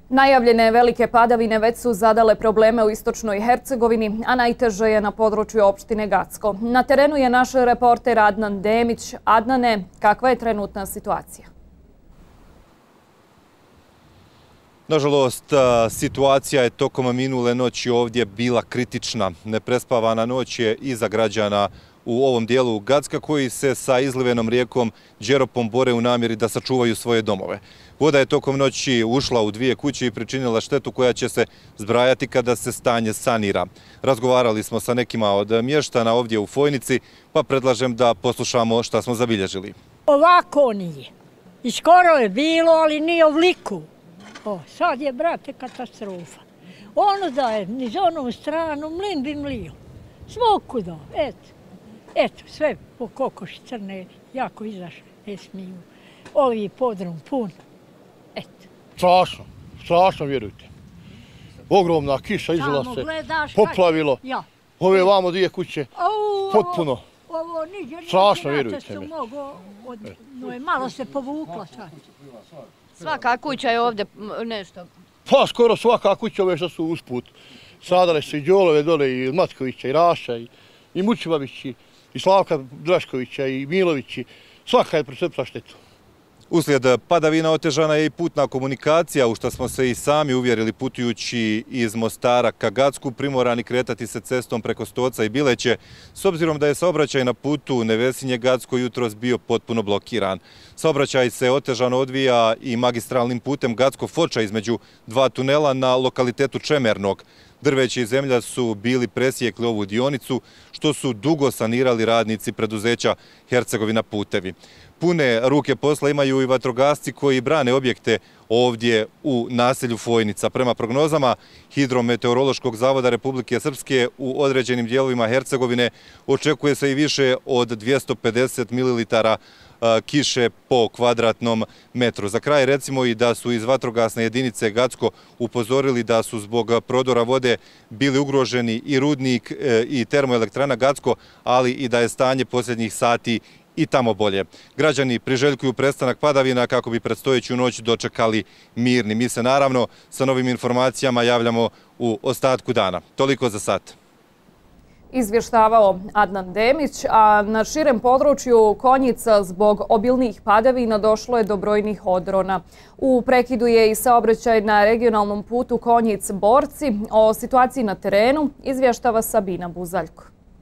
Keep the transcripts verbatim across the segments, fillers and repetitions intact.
Najavljene velike padavine već su zadale probleme u istočnoj Hercegovini, a najteže je na području opštine Gacko. Na terenu je naš reporter Adnan Demić. Adnane, kakva je trenutna situacija? Nažalost, situacija je tokom minule noći ovdje bila kritična. Neprespavana noć je i za građana u ovom dijelu Gacka koji se sa izlivenom rijekom Đeropom bore u namjeri da sačuvaju svoje domove. Voda je tokom noći ušla u dvije kuće i pričinila štetu koja će se zbrajati kada se stanje sanira. Razgovarali smo sa nekima od mještana ovdje u Fojnici, pa predlažem da poslušamo šta smo zabilježili. Ovako nije. I skoro je bilo, ali nije obliku. O, sad je, brate, katastrofa. Ono da je niz onu stranu, mlin bi mlio. Svukuda, eto. Eto, sve po kokoši crne, jako izašle, ne smiju. Ovi podrum pun. Eto. Strašno, strašno, vjerujte. Ogromna kiša izla se, poplavilo. Ove vamo dvije kuće, potpuno. Strašno, vjerujte mi. Malo se povukla sad. Svaka kuća je ovdje nešto? Pa skoro svaka kuća ove što su usput. Sadale su i Đolove dole, i Matkovića, i Raša, i Mučibabići, i Slavka Draškovića, i Milovići. Svaka je pretrpila štetu. Uslijed padavina otežana je i putna komunikacija, u što smo se i sami uvjerili putujući iz Mostara ka Gacku, primorani kretati se cestom preko Stoca i Bileće, s obzirom da je saobraćaj na putu Nevesinje-Gacko jutros bio potpuno blokiran. Saobraćaj se otežano odvija i magistralnim putem Gacko-Foča između dva tunela na lokalitetu Čemernog. Drveće i zemlja su bili presjekli ovu dionicu, što su dugo sanirali radnici preduzeća Hercegovina putevi. Pune ruke posla imaju i vatrogasci koji brane objekte ovdje u naselju Fojnica. Prema prognozama Hidrometeorološkog zavoda Republike Srpske u određenim dijelovima Hercegovine očekuje se i više od dvjesto pedeset mililitara kiše po kvadratnom metru. Za kraj recimo i da su iz vatrogasne jedinice Gacko upozorili da su zbog prodora vode bili ugroženi i rudnik i termoelektrana Gacko, ali i da je stanje posljednjih sati i tamo bolje. Građani priželjkuju prestanak padavina kako bi predstojeću noć dočekali mirni. Mi se naravno sa novim informacijama javljamo u ostatku dana. Toliko za sad. Izvještavao Adnan Demić, a na širem području Konjica zbog obilnih padavina došlo je do brojnih odrona. U prekidu je i saobraćaj na regionalnom putu Konjic-Borci. O situaciji na terenu izvještava Sabina Buzaljko.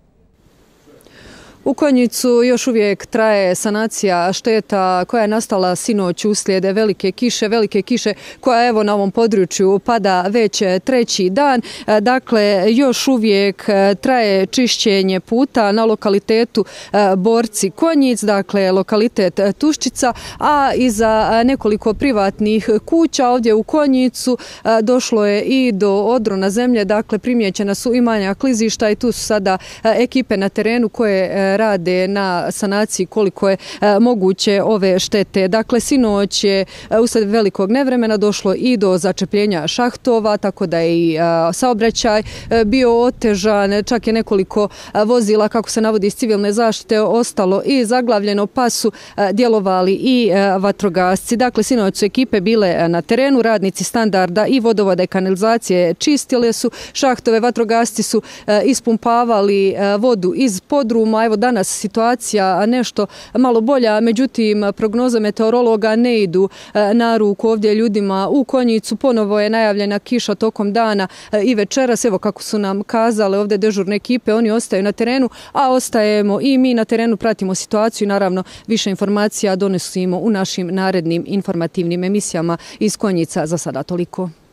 U Konjicu još uvijek traje sanacija šteta koja je nastala sinoć uslijed velike kiše, velike kiše koja evo na ovom području pada već treći dan. Dakle, još uvijek traje čišćenje puta na lokalitetu Borci Konjic, dakle lokalitet Tuščica, a iza nekoliko privatnih kuća ovdje u Konjicu došlo je i do odrona zemlje, dakle primjećena su i manja klizišta i tu su sada ekipe na terenu koje rade na sanaciji koliko je moguće ove štete. Dakle, sinoć je uslijed velikog nevremena došlo i do začepljenja šahtova, tako da je i saobraćaj bio otežan, čak je nekoliko vozila, kako se navodi iz civilne zaštite, ostalo i zaglavljeno, pa su djelovali i vatrogasci. Dakle, sinoć su ekipe bile na terenu, radnici Standarda i vodovoda i kanalizacije čistile su šahtove, vatrogasci su ispumpavali vodu iz podruma. Evo danas situacija nešto malo bolja, međutim prognoze meteorologa ne idu na ruku ovdje ljudima u Konjicu. Ponovo je najavljena kiša tokom dana i večeras. Evo kako su nam kazale ovdje dežurne ekipe, oni ostaju na terenu, a ostajemo i mi na terenu, pratimo situaciju i naravno više informacija donosimo u našim narednim informativnim emisijama iz Konjica. Za sada toliko.